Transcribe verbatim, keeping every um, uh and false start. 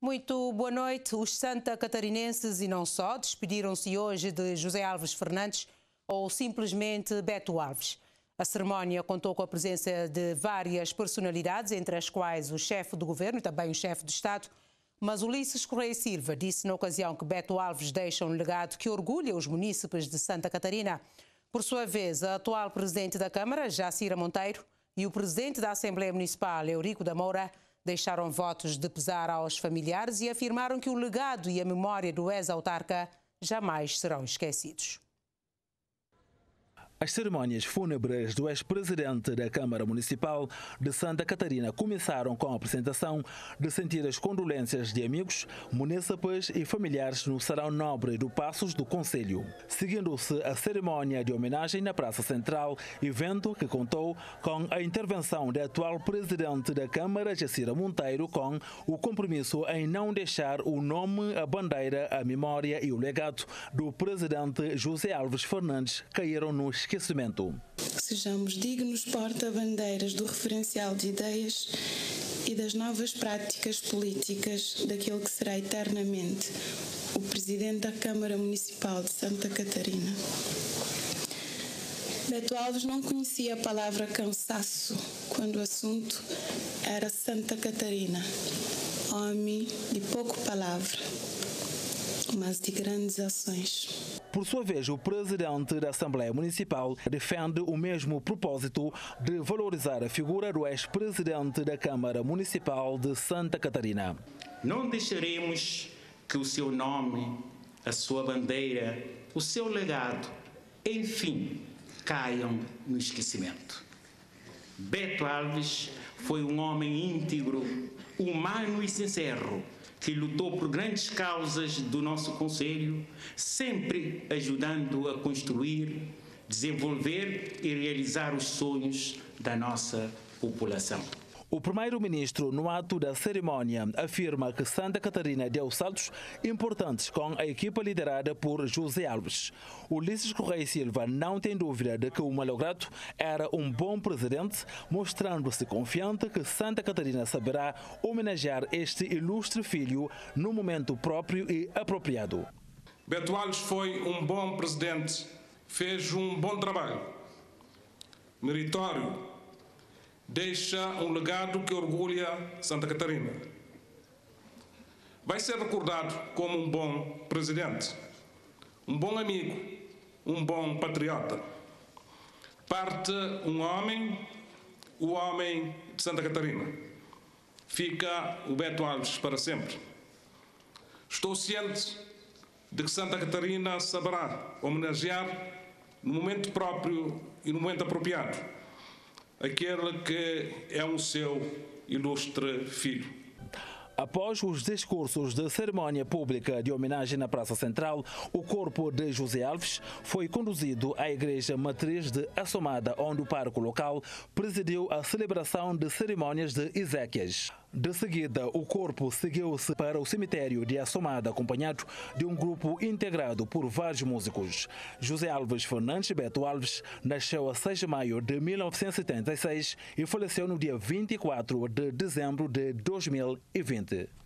Muito boa noite. Os santa catarinenses e não só despediram-se hoje de José Alves Fernandes ou simplesmente Beto Alves. A cerimónia contou com a presença de várias personalidades, entre as quais o chefe do governo e também o chefe de Estado. Mas Ulisses Correia Silva disse na ocasião que Beto Alves deixa um legado que orgulha os munícipes de Santa Catarina. Por sua vez, a atual presidente da Câmara, Jacira Monteiro, e o presidente da Assembleia Municipal, Eurico da Moura, deixaram votos de pesar aos familiares e afirmaram que o legado e a memória do ex-autarca jamais serão esquecidos. As cerimônias fúnebres do ex-presidente da Câmara Municipal de Santa Catarina começaram com a apresentação de sentidas condolências de amigos, munícipes e familiares no Salão Nobre do Passos do Conselho. Seguindo-se a cerimónia de homenagem na Praça Central, evento que contou com a intervenção da atual presidente da Câmara, Jacira Monteiro, com o compromisso em não deixar o nome, a bandeira, a memória e o legado do presidente José Alves Fernandes caíram no esquecimento. Sejamos dignos porta-bandeiras do referencial de ideias e das novas práticas políticas daquele que será eternamente o Presidente da Câmara Municipal de Santa Catarina. Beto Alves não conhecia a palavra cansaço quando o assunto era Santa Catarina. Homem de pouco palavra, mas de grandes ações. Por sua vez, o presidente da Assembleia Municipal defende o mesmo propósito de valorizar a figura do ex-presidente da Câmara Municipal de Santa Catarina. Não deixaremos que o seu nome, a sua bandeira, o seu legado, enfim, caiam no esquecimento. Beto Alves foi um homem íntegro, humano e sincero, que lutou por grandes causas do nosso Conselho, sempre ajudando a construir, desenvolver e realizar os sonhos da nossa população. O primeiro-ministro, no ato da cerimónia, afirma que Santa Catarina deu saltos importantes com a equipa liderada por José Alves. Ulisses Correia Silva não tem dúvida de que o malogrado era um bom presidente, mostrando-se confiante que Santa Catarina saberá homenagear este ilustre filho no momento próprio e apropriado. Beto Alves foi um bom presidente, fez um bom trabalho, meritório, deixa um legado que orgulha Santa Catarina. Vai ser recordado como um bom presidente, um bom amigo, um bom patriota. Parte um homem, o homem de Santa Catarina. Fica o Beto Alves para sempre. Estou ciente de que Santa Catarina saberá homenagear no momento próprio e no momento apropriado aquele que é o seu ilustre filho. Após os discursos de cerimónia pública de homenagem na Praça Central, o corpo de José Alves foi conduzido à Igreja Matriz de Assomada, onde o parco local presidiu a celebração de cerimônias de exéquias. De seguida, o corpo seguiu-se para o cemitério de Assomada, acompanhado de um grupo integrado por vários músicos. José Alves Fernandes Beto Alves nasceu a seis de maio de mil novecentos e setenta e seis e faleceu no dia vinte e quatro de dezembro de dois mil e vinte.